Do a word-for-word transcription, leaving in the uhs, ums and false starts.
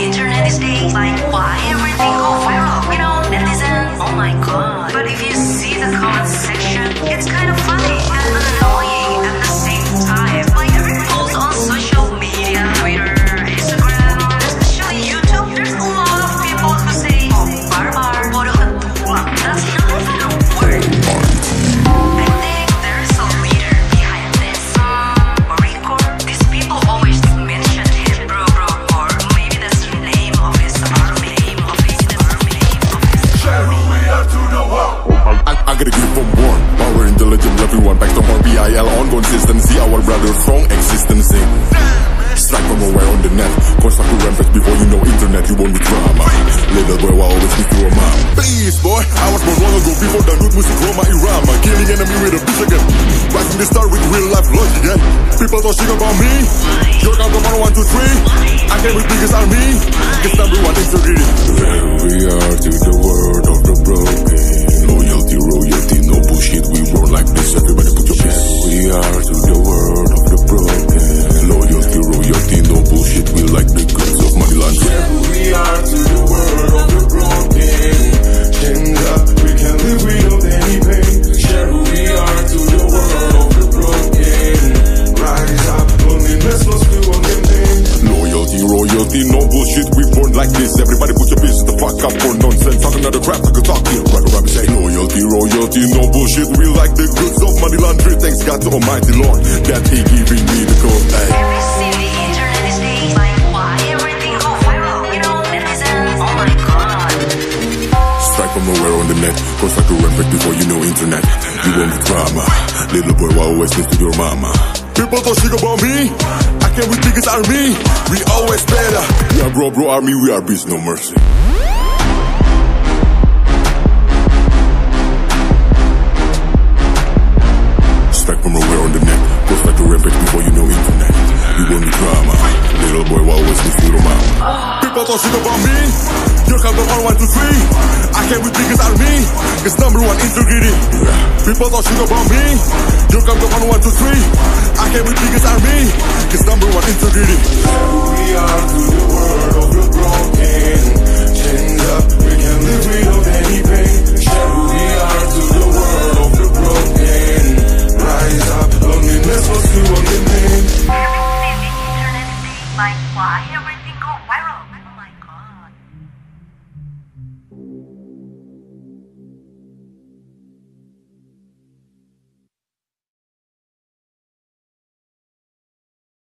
internet these days. Like, why everything go viral? You know, netizens, oh my god. But if you see the comment section, it's kind of funny and annoying at the same time. Like, every post on social media, Twitter, Instagram, especially YouTube, there's a lot of people who say, oh, barbar, bodoh ketua. That's not even a word. I think there's a leader behind this. Marine Corps, these people always mention him, bro, bro, or maybe that's the name of his army, name of his army, name of his Share who we are to the world. I, I gotta give them one. Power, intelligent, everyone back to more B I L on consistency. Our brother strong existence. Strike from nowhere on the net. Cause I could rampage before you know internet. You won't be drama. Little boy, I always be through a mom. Please, boy, I was born long ago before the good music Roma Irama. Killing enemy with a bitch again. Rising the star with real life logic again. People talking about me. You're count of one, two, three. I came with biggest army. Cause number one integrity. Where we are to the world of the broken. Loyalty, royalty, no bullshit. We roll like this. Everybody put your fist. We are to the world of the broken. Loyalty, royalty, no bullshit. We like the goods of money land. Share who we are to the world of the broken. Change up, we can live without any pain. Share who we are to the world of the broken. Rise up, loneliness must be one campaign. Loyalty, royalty, no bullshit. We born like this. Everybody put your business the fuck up for nonsense. Talking another crap, I could talk here. Right around me say loyalty, royalty, no bullshit. We like the goods of money laundry. Thanks God to Almighty Lord that He giving me the code. Hey. Every city, internet these days. Like, why everything go viral? You know, netizens, oh my god. Strike from nowhere on the net. Cause I could rampage before you know internet. You want the drama. Little boy, I always listen to your mama. People talking about me. I came with biggest army. We always better. We are bro bro army. We are beast, no mercy. Strike from nowhere on the net. Cause I could rampage before you know internet. You want the drama. Little boy, I always listen to your mama. People talking about me. You're count of one, two, three. I came with biggest army. Cause number one integrity. People talking about me. You're count of one, two, three. I came with biggest army. Cause number one integrity. Share who we are to the world of the broken. Change up, we can live without any pain. Share who we are to the world of the broken. Rise up, loneliness must be one campaign. Every city, internet these days. Like, why everything go viral?